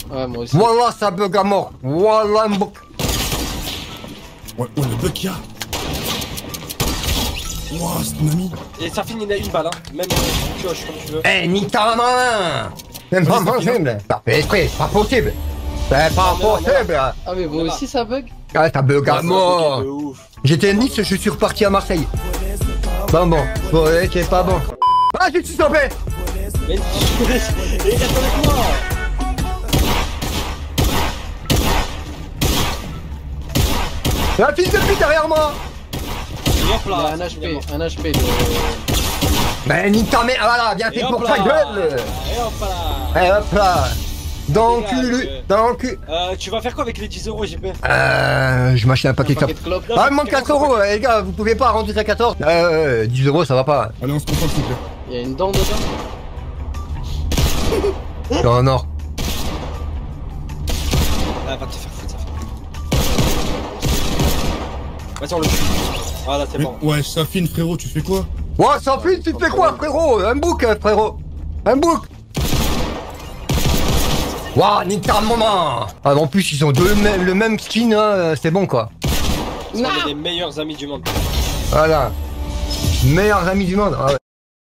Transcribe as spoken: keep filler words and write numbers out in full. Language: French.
Ouais, moi aussi. Voilà, ça bug à mort. Voilà un bug. Ouais, oh, le bug qu'il y a. Wouah, c'est ton ami. Et ça finit, il y en a une balle, hein. Même euh, pioche, comme tu veux. Eh, nique ta main. C'est pas possible. Ça fait exprès, c'est pas possible. C'est pas possible. Ah, mais vous aussi ça bug? Ah, ça bug à mort. De ouf. J'étais à Nice, je suis reparti à Marseille. Bon, bon. Bon, c'est pas bon. Ah, je suis stoppé. Mais il reste avec moi. La fille de pute derrière moi. Et hop Il a là. un c'est H P, évidemment. un H P de... Ben, nique ta mère. Ah, voilà, bien Et fait hop pour là. ta gueule. Et hop là. Eh, hop là. Dans le cul, lui. Dans le cul. Euh, tu vas faire quoi avec les dix euros, J P? Euh, je m'achète un Un paquet de paquet clopes. de clopes. Ah, il me manque quatre euros, les gars, vous pouvez pas rendre ça quatorze. Euh, dix euros, ça va pas. Allez, on se concentre, s'il te plaît. Il y a une dent dedans. Non, non. Ah, va te faire foutre, ça fait. Vas-y, on le tue. Voilà, c'est Mais, bon. ouais, Safine, frérot, tu fais quoi? Ouais, sans plus, tu fais quoi, frérot? Un bouc, euh, frérot. Un bouc. Waouh, nique ta maman. Ah, en plus, ils ont deux, le le même skin, hein, c'est bon, quoi. Parce qu'on est les meilleurs amis du monde. Voilà. Meilleurs amis du monde. Ah, ouais.